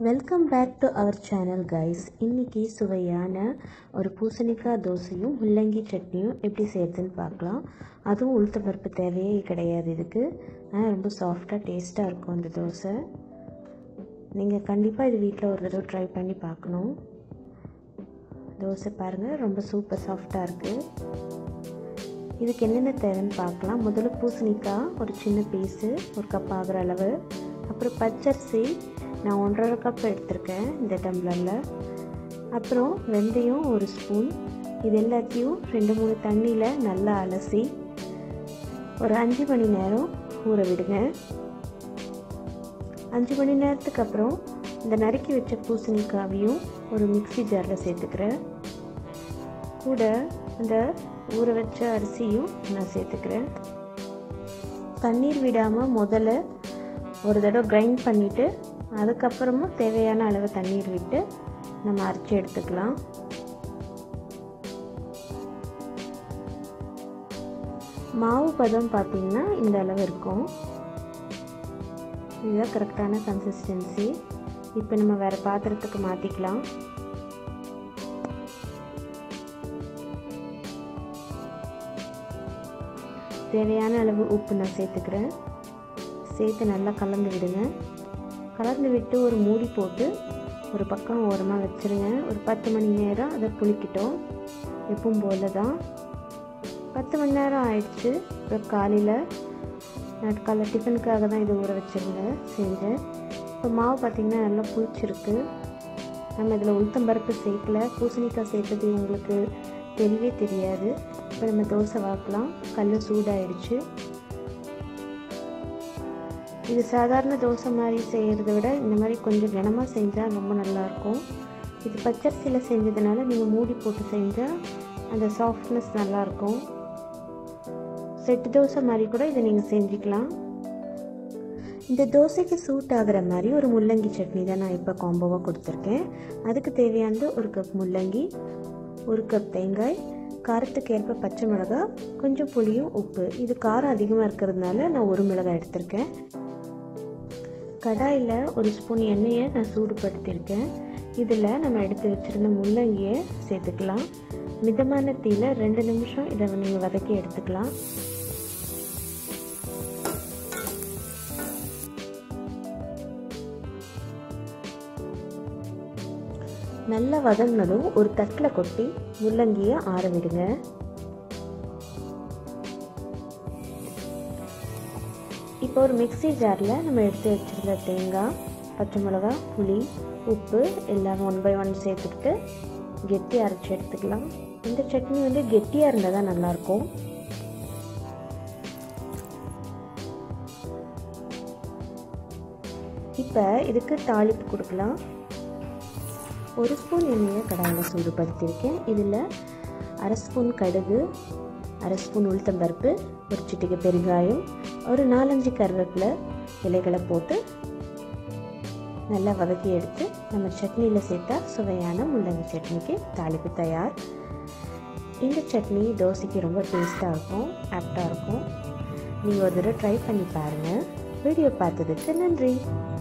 Welcome back to our channel guys. இன்றைக்கி சுவையான ஒரு பூசணிக்காய் தோசையும் முள்ளங்கி சட்னியும் எப்படி செய்யறதுன்னு பார்க்கலாம். அதுவும் உளுத்தம் பருப்பு தேவையே கிடையாது இதுக்கு. ரொம்ப சாஃப்டாக டேஸ்ட்டாக இருக்கும் அந்த தோசை. நீங்கள் கண்டிப்பாக இது வீட்டில் ஒரு தடவை ட்ரை பண்ணி பார்க்கணும். தோசை பாருங்கள், ரொம்ப சூப்பர் சாஃப்டாக இருக்குது. இதுக்கு என்னென்ன தேவைன்னு பார்க்கலாம். முதல்ல பூசணிக்காய் ஒரு சின்ன பீஸு, ஒரு கப் ஆகிற அளவு. அப்புறம் பச்சரிசி நான் 1.5 கப் எடுத்திருக்கேன் இந்த டம்ளரில். அப்புறம் வெந்தயம் 1 ஸ்பூன். இது எல்லாத்தையும் 2-3 தண்ணியில் நல்லா அலசி ஒரு 5 மணி நேரம் ஊற விடுங்க. 5 மணி நேரத்துக்கு அப்புறம் இந்த நறுக்கி வச்ச பூசணிக்காவையும் ஒரு மிக்ஸி ஜாரில் சேர்த்துக்கிறேன். கூட இந்த ஊற வச்ச அரிசியும் நான் சேர்த்துக்கிறேன். தண்ணீர் விடாமல் முதல்ல ஒரு தடவை கிரைண்ட் பண்ணிவிட்டு அதுக்கப்புறமா தேவையான அளவு தண்ணீர் விட்டு நம்ம அரைச்சி எடுத்துக்கலாம். மாவு பதம் பார்த்திங்கன்னா இந்த அளவு இருக்கும். இதுதான் கரெக்டான கன்சிஸ்டன்சி. இப்போ நம்ம வேறு பாத்திரத்துக்கு மாற்றிக்கலாம். தேவையான அளவு உப்பு நான் சேர்த்துக்கிறேன். சேர்த்து நல்லா கலந்து விடுங்க. கலந்து விட்டு ஒரு மூடி போட்டு ஒரு பக்கம் ஓரமாக வச்சுருங்க. ஒரு 10 மணி நேரம் அதை புளிக்கிட்டோம். எப்பவும் போல தான் 10 மணி நேரம் ஆயிடுச்சு. இப்போ காலையில் டிஃபனுக்காக தான் இது ஊற வச்சுருந்தேன் செஞ்சேன். இப்போ மாவு பார்த்திங்கன்னா நல்லா புளிச்சிருக்கு. நம்ம இதில் உளுத்தம் பருப்பு சேர்க்கல, பூசணிக்காய் சேர்த்தது உங்களுக்கு தெரியவே தெரியாது. இப்போ நம்ம தோசை வாக்கலாம். கல் சூடாயிடுச்சு. இது சாதாரண தோசை மாதிரி செய்கிறத விட இந்த மாதிரி கொஞ்சம் கனமாக செஞ்சால் ரொம்ப நல்லாயிருக்கும். இது பச்சரிசியில் செஞ்சதுனால நீங்கள் மூடி போட்டு செஞ்சால் அந்த சாஃப்ட்னஸ் நல்லாயிருக்கும். செட்டு தோசை மாதிரி கூட இதை நீங்கள் செஞ்சுக்கலாம். இந்த தோசைக்கு சூட் ஆகிற மாதிரி ஒரு முள்ளங்கி சட்னி தான் நான் இப்போ காம்போவாக கொடுத்துருக்கேன். அதுக்கு தேவையானது 1 கப் முள்ளங்கி, 1 கப் தேங்காய், காரத்துக்கு ஏற்ப பச்சை மிளகாய், கொஞ்சம் புளியும் உப்பு. இது காரம் அதிகமாக இருக்கிறதுனால நான் 1 மிளகாய் எடுத்திருக்கேன். கடாயில் 1 ஸ்பூன் எண்ணெயை நான் சூடுபடுத்தியிருக்கேன். இதில் நம்ம எடுத்து வச்சுருந்த முள்ளங்கியை சேர்த்துக்கலாம். மிதமான தீயில் 2 நிமிஷம் இதை நீங்கள் வதக்கி எடுத்துக்கலாம். நல்லா வதங்கினதும் ஒரு தட்டில் கொட்டி முள்ளங்கியை ஆற விடுங்க. இப்போ ஒரு மிக்ஸி ஜாரில் நம்ம எடுத்து வச்சுருந்த தேங்காய், பச்சை மிளகாய், புளி, உப்பு எல்லாம் 1 by 1 சேர்த்துக்கிட்டு கெட்டியாக அரைச்சி எடுத்துக்கலாம். இந்த சட்னி கெட்டியாக இருந்தால் தான் நல்லாயிருக்கும். இப்போ இதுக்கு தாளிப்பு கொடுக்கலாம். 1 ஸ்பூன் எண்ணெயை கடாயில் சூடுபடுத்தியிருக்கேன். இதில் 1/2 ஸ்பூன் கடுகு, 1/2 ஸ்பூன் உளுத்தம்பருப்பு, ஒரு சிட்டிகை பெருங்காயம், ஒரு 4-5 கருவேப்பிலை இலைகளை போட்டு நல்லா வதக்கி எடுத்து நம்ம சட்னியில் சேர்த்தா சுவையான முள்ளங்கி சட்னிக்கு தாளிப்பு தயார். இந்த சட்னி தோசைக்கு ரொம்ப டேஸ்ட்டாக இருக்கும், ஆப்டாக இருக்கும். நீங்கள் ஒரு தடவை ட்ரை பண்ணி பாருங்கள். வீடியோ பார்த்ததுக்கு நன்றி.